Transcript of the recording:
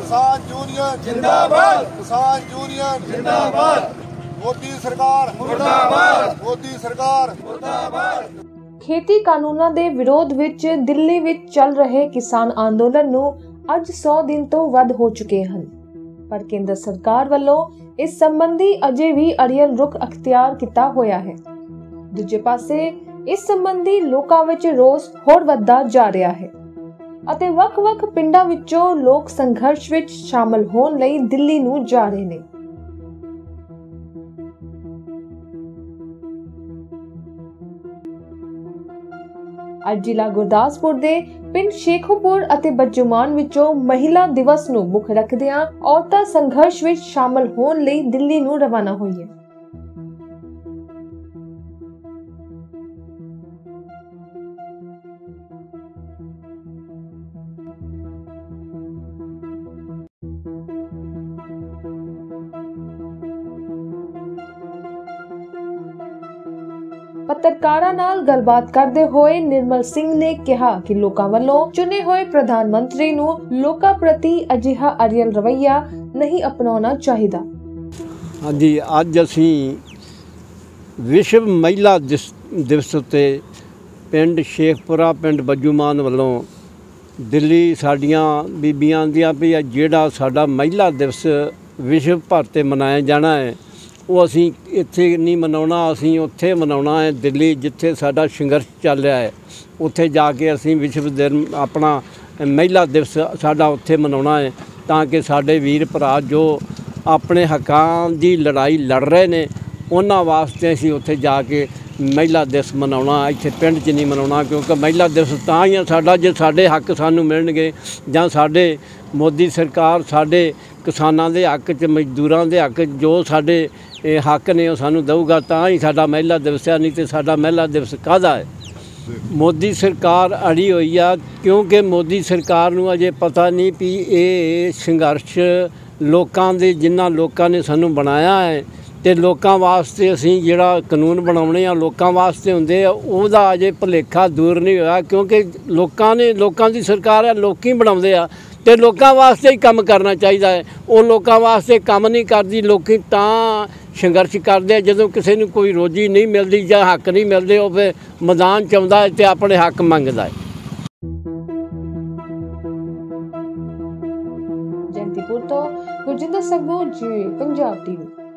किसान यूनियन जिंदाबाद, किसान यूनियन जिंदाबाद, मोदी सरकार मुर्दाबाद, मोदी सरकार मुर्दाबाद। खेती कानूनां ਦੇ ਵਿਰੋਧ ਵਿੱਚ ਦਿੱਲੀ ਵਿੱਚ ਚੱਲ ਰਹੇ ਕਿਸਾਨ ਅੰਦੋਲਨ ਨੂੰ ਅੱਜ 100 ਦਿਨ ਤੋਂ ਵੱਧ ਹੋ ਚੁੱਕੇ ਹਨ, ਪਰ ਕੇਂਦਰ ਸਰਕਾਰ ਵੱਲੋਂ ਇਸ ਸੰਬੰਧੀ ਅਜੇ ਵੀ ਅੜੀਅਲ ਰੁਖ ਅਖਤਿਆਰ ਕੀਤਾ ਹੋਇਆ ਹੈ। ਦੂਜੇ ਪਾਸੇ ਇਸ ਸੰਬੰਧੀ ਲੋਕਾਂ ਵਿੱਚ ਰੋਸ ਹੋਰ ਵੱਧਦਾ ਜਾ ਰਿਹਾ ਹੈ ਅਤੇ ਵੱਖ-ਵੱਖ ਪਿੰਡਾਂ ਵਿੱਚੋਂ ਲੋਕ ਸੰਘਰਸ਼ ਵਿੱਚ ਸ਼ਾਮਲ ਹੋਣ ਲਈ ਦਿੱਲੀ ਨੂੰ ਜਾ ਰਹੇ ਨੇ। ਅੱਜ ਜ਼ਿਲ੍ਹਾ ਗੁਰਦਾਸਪੁਰ ਦੇ ਪਿੰਡ ਸ਼ੇਖੂਪੁਰ ਅਤੇ ਬੱਜੂਮਾਨ ਵਿੱਚੋਂ ਮਹਿਲਾ ਦਿਵਸ ਨੂੰ ਮੁੱਖ ਰੱਖਦਿਆਂ ਔਰਤਾਂ ਸੰਘਰਸ਼ ਵਿੱਚ ਸ਼ਾਮਲ ਹੋਣ ਲਈ ਦਿੱਲੀ ਨੂੰ ਰਵਾਨਾ ਹੋਈਆਂ। ਪੱਤਰਕਾਰਾਂ ਨਾਲ ਗੱਲਬਾਤ ਕਰਦੇ ਹੋਏ ਨਿਰਮਲ ਸਿੰਘ ਨੇ ਕਿਹਾ ਕਿ ਲੋਕਾਂ ਵੱਲੋਂ ਚੁਣੇ ਹੋਏ ਪ੍ਰਧਾਨ ਮੰਤਰੀ ਨੂੰ ਲੋਕਾਂ ਪ੍ਰਤੀ ਅਜਿਹਾ ਅੜੀਅਲ ਰਵੱਈਆ ਨਹੀਂ ਅਪਣਾਉਣਾ ਚਾਹੀਦਾ। ਹਾਂਜੀ, ਅੱਜ ਅਸੀਂ ਵਿਸ਼ਵ ਮਹਿਲਾ ਦਿਵਸ ਉੱਤੇ ਪਿੰਡ ਸ਼ੇਖਪੁਰਾ ਪਿੰਡ ਬੱਜੂਮਾਨ ਵੱਲੋਂ ਦਿੱਲੀ ਸਾਡੀਆਂ ਬੀਬੀਆਂ ਦੀਆਂ ਵੀ ਜਿਹੜਾ ਸਾਡਾ ਮਹਿਲਾ ਦਿਵਸ ਵਿਸ਼ਵ ਭਰ 'ਤੇ ਮਨਾਇਆ ਜਾਣਾ ਹੈ ਉਹ ਅਸੀਂ ਇੱਥੇ ਨਹੀਂ ਮਨਾਉਣਾ, ਅਸੀਂ ਉੱਥੇ ਮਨਾਉਣਾ ਹੈ ਦਿੱਲੀ ਜਿੱਥੇ ਸਾਡਾ ਸੰਘਰਸ਼ ਚੱਲ ਰਿਹਾ ਹੈ। ਉੱਥੇ ਜਾ ਕੇ ਅਸੀਂ ਵਿਸ਼ਵ ਦਿਨ ਆਪਣਾ ਮਹਿਲਾ ਦਿਵਸ ਸਾਡਾ ਉੱਥੇ ਮਨਾਉਣਾ ਹੈ ਤਾਂ ਕਿ ਸਾਡੇ ਵੀਰ ਭਰਾ ਜੋ ਆਪਣੇ ਹੱਕਾਂ ਦੀ ਲੜਾਈ ਲੜ ਰਹੇ ਨੇ ਉਹਨਾਂ ਵਾਸਤੇ ਅਸੀਂ ਉੱਥੇ ਜਾ ਕੇ ਮਹਿਲਾ ਦਿਵਸ ਮਨਾਉਣਾ, ਇੱਥੇ ਪਿੰਡ 'ਚ ਨਹੀਂ ਮਨਾਉਣਾ। ਕਿਉਂਕਿ ਮਹਿਲਾ ਦਿਵਸ ਤਾਂ ਹੀ ਸਾਡਾ ਜੇ ਸਾਡੇ ਹੱਕ ਸਾਨੂੰ ਮਿਲਣਗੇ ਜਾਂ ਸਾਡੇ ਮੋਦੀ ਸਰਕਾਰ ਸਾਡੇ ਕਿਸਾਨਾਂ ਦੇ ਹੱਕ 'ਚ ਮਜ਼ਦੂਰਾਂ ਦੇ ਹੱਕ ਜੋ ਸਾਡੇ ਹੱਕ ਨੇ ਉਹ ਸਾਨੂੰ ਦਊਗਾ ਤਾਂ ਹੀ ਸਾਡਾ ਮਹਿਲਾ ਦਿਵਸ ਹੈ, ਨਹੀਂ ਤਾਂ ਸਾਡਾ ਮਹਿਲਾ ਦਿਵਸ ਕਾਹਦਾ ਹੈ। ਮੋਦੀ ਸਰਕਾਰ ਅੜੀ ਹੋਈ ਆ ਕਿਉਂਕਿ ਮੋਦੀ ਸਰਕਾਰ ਨੂੰ ਅਜੇ ਪਤਾ ਨਹੀਂ ਵੀ ਇਹ ਸੰਘਰਸ਼ ਲੋਕਾਂ ਦੇ ਜਿਨ੍ਹਾਂ ਲੋਕਾਂ ਨੇ ਸਾਨੂੰ ਬਣਾਇਆ ਹੈ ਅਤੇ ਲੋਕਾਂ ਵਾਸਤੇ ਅਸੀਂ ਜਿਹੜਾ ਕਾਨੂੰਨ ਬਣਾਉਣੇ ਆ ਲੋਕਾਂ ਵਾਸਤੇ ਹੁੰਦੇ ਆ ਉਹਦਾ ਅਜੇ ਭੁਲੇਖਾ ਦੂਰ ਨਹੀਂ ਹੋਇਆ ਕਿਉਂਕਿ ਲੋਕਾਂ ਦੀ ਸਰਕਾਰ ਹੈ, ਲੋਕੀ ਬਣਾਉਂਦੇ ਆ ਅਤੇ ਲੋਕਾਂ ਵਾਸਤੇ ਹੀ ਕੰਮ ਕਰਨਾ ਚਾਹੀਦਾ ਹੈ। ਉਹ ਲੋਕਾਂ ਵਾਸਤੇ ਕੰਮ ਨਹੀਂ ਕਰਦੀ, ਲੋਕੀ ਤਾਂ ਸੰਘਰਸ਼ ਕਰਦੇ ਆ ਜਦੋਂ ਕਿਸੇ ਨੂੰ ਕੋਈ ਰੋਜੀ ਨਹੀਂ ਮਿਲਦੀ ਜਾਂ ਹੱਕ ਨਹੀਂ ਮਿਲਦੇ ਉਹ ਫਿਰ ਮੈਦਾਨ 'ਚ ਆਉਂਦਾ ਹੈ ਅਤੇ ਆਪਣੇ ਹੱਕ ਮੰਗਦਾ ਹੈ। ਜੈਂਤੀਪੁਰ ਤੋਂ ਗੁਰਜਿੰਦਰ ਸੰਘੂ ਜੀ, ਪੰਜਾਬ ਟੀਵੀ।